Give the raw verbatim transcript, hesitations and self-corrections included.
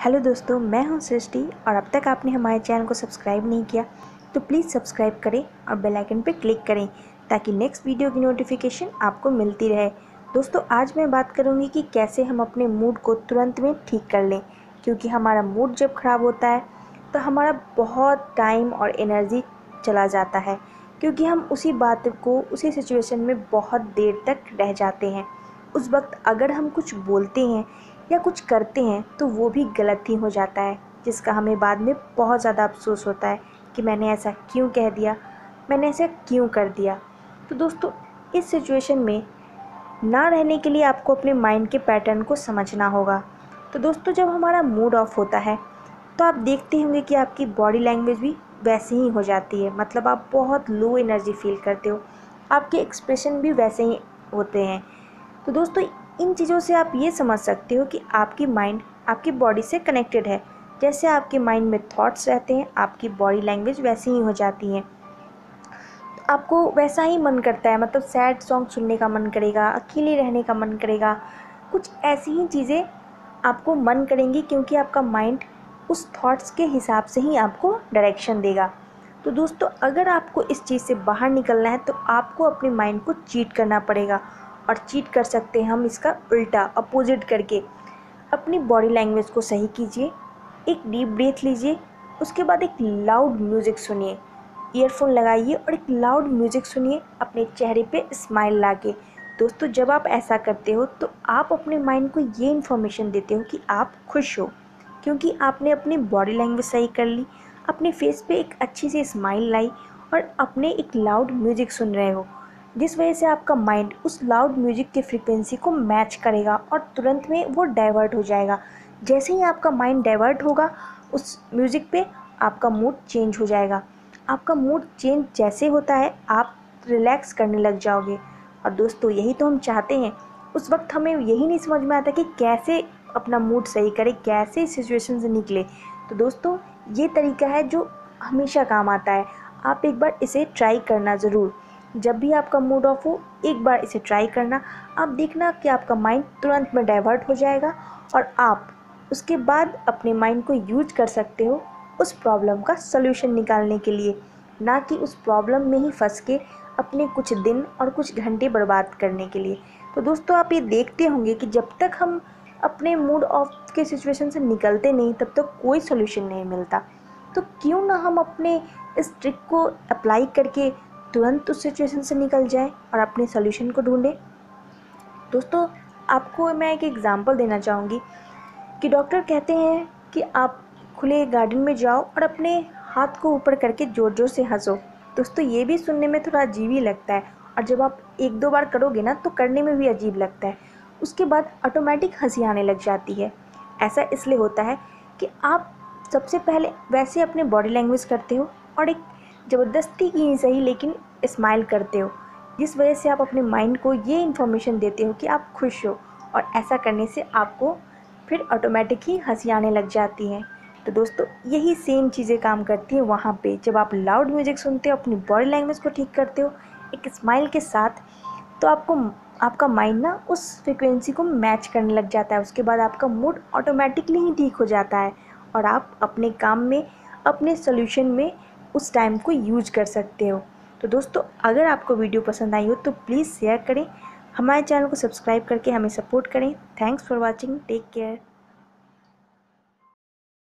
Hello दोस्तों, मैं हूं सृष्टि और अब तक आपने हमारे चैनल को सब्सक्राइब नहीं किया तो प्लीज़ सब्सक्राइब करें और बेल आइकन पर क्लिक करें ताकि नेक्स्ट वीडियो की नोटिफिकेशन आपको मिलती रहे। दोस्तों, आज मैं बात करूंगी कि कैसे हम अपने मूड को तुरंत में ठीक कर लें, क्योंकि हमारा मूड जब ख़राब होता है तो हमारा बहुत टाइम और एनर्जी चला जाता है, क्योंकि हम उसी बात को उसी सिचुएशन में बहुत देर तक रह जाते हैं। उस वक्त अगर हम कुछ बोलते हैं या कुछ करते हैं तो वो भी गलत ही हो जाता है, जिसका हमें बाद में बहुत ज़्यादा अफसोस होता है कि मैंने ऐसा क्यों कह दिया, मैंने ऐसा क्यों कर दिया। तो दोस्तों, इस सिचुएशन में ना रहने के लिए आपको अपने माइंड के पैटर्न को समझना होगा। तो दोस्तों, जब हमारा मूड ऑफ होता है तो आप देखते होंगे कि आपकी बॉडी लैंग्वेज भी वैसे ही हो जाती है, मतलब आप बहुत लो एनर्जी फील करते हो, आपके एक्सप्रेशन भी वैसे ही होते हैं। तो दोस्तों, इन चीज़ों से आप ये समझ सकते हो कि आपकी माइंड आपकी बॉडी से कनेक्टेड है। जैसे आपके माइंड में थॉट्स रहते हैं, आपकी बॉडी लैंग्वेज वैसी ही हो जाती है। तो आपको वैसा ही मन करता है, मतलब सैड सॉन्ग सुनने का मन करेगा, अकेले रहने का मन करेगा, कुछ ऐसी ही चीज़ें आपको मन करेंगी, क्योंकि आपका माइंड उस थॉट्स के हिसाब से ही आपको डायरेक्शन देगा। तो दोस्तों, अगर आपको इस चीज़ से बाहर निकलना है तो आपको अपने माइंड को चीट करना पड़ेगा, और चीट कर सकते हैं हम इसका उल्टा, अपोजिट करके। अपनी बॉडी लैंग्वेज को सही कीजिए, एक डीप ब्रीथ लीजिए, उसके बाद एक लाउड म्यूज़िक सुनिए, ईयरफोन लगाइए और एक लाउड म्यूज़िक सुनिए, अपने चेहरे पे स्माइल लाके। दोस्तों, जब आप ऐसा करते हो तो आप अपने माइंड को ये इन्फॉर्मेशन देते हो कि आप खुश हो, क्योंकि आपने अपनी बॉडी लैंग्वेज सही कर ली, अपने फेस पे एक अच्छी सी स्माइल लाई और अपने एक लाउड म्यूज़िक सुन रहे हो, जिस वजह से आपका माइंड उस लाउड म्यूज़िक की फ्रीक्वेंसी को मैच करेगा और तुरंत में वो डाइवर्ट हो जाएगा। जैसे ही आपका माइंड डाइवर्ट होगा उस म्यूज़िक पे, आपका मूड चेंज हो जाएगा। आपका मूड चेंज जैसे होता है आप रिलैक्स करने लग जाओगे। और दोस्तों, यही तो हम चाहते हैं। उस वक्त हमें यही नहीं समझ में आता कि कैसे अपना मूड सही करें, कैसे इस सिचुएशन से निकले। तो दोस्तों, ये तरीका है जो हमेशा काम आता है। आप एक बार इसे ट्राई करना ज़रूर। जब भी आपका मूड ऑफ हो, एक बार इसे ट्राई करना। आप देखना कि आपका माइंड तुरंत में डाइवर्ट हो जाएगा और आप उसके बाद अपने माइंड को यूज कर सकते हो उस प्रॉब्लम का सलूशन निकालने के लिए, ना कि उस प्रॉब्लम में ही फंस के अपने कुछ दिन और कुछ घंटे बर्बाद करने के लिए। तो दोस्तों, आप ये देखते होंगे कि जब तक हम अपने मूड ऑफ के सिचुएशन से निकलते नहीं तब तक कोई सलूशन नहीं मिलता। तो क्यों ना हम अपने इस ट्रिक को अप्लाई करके तुरंत उस सिचुएशन से निकल जाए और अपने सॉल्यूशन को ढूंढे। दोस्तों, आपको मैं एक एग्जांपल देना चाहूँगी कि डॉक्टर कहते हैं कि आप खुले गार्डन में जाओ और अपने हाथ को ऊपर करके ज़ोर ज़ोर से हंसो। दोस्तों, ये भी सुनने में थोड़ा अजीब ही लगता है, और जब आप एक दो बार करोगे ना तो करने में भी अजीब लगता है। उसके बाद ऑटोमेटिक हंसी आने लग जाती है। ऐसा इसलिए होता है कि आप सबसे पहले वैसे अपने बॉडी लैंग्वेज करते हो और एक ज़बरदस्ती की ही सही लेकिन स्माइल करते हो, जिस वजह से आप अपने माइंड को ये इन्फॉर्मेशन देते हो कि आप खुश हो, और ऐसा करने से आपको फिर ऑटोमेटिक ही हंसी आने लग जाती है। तो दोस्तों, यही सेम चीज़ें काम करती हैं वहाँ पे जब आप लाउड म्यूज़िक सुनते हो, अपनी बॉडी लैंग्वेज को ठीक करते हो एक स्माइल के साथ, तो आपको आपका माइंड ना उस फ्रिक्वेंसी को मैच करने लग जाता है। उसके बाद आपका मूड ऑटोमेटिकली ही ठीक हो जाता है और आप अपने काम में, अपने सोल्यूशन में उस टाइम को यूज कर सकते हो। तो दोस्तों, अगर आपको वीडियो पसंद आई हो तो प्लीज़ शेयर करें, हमारे चैनल को सब्सक्राइब करके हमें सपोर्ट करें। Thanks for watching, take care.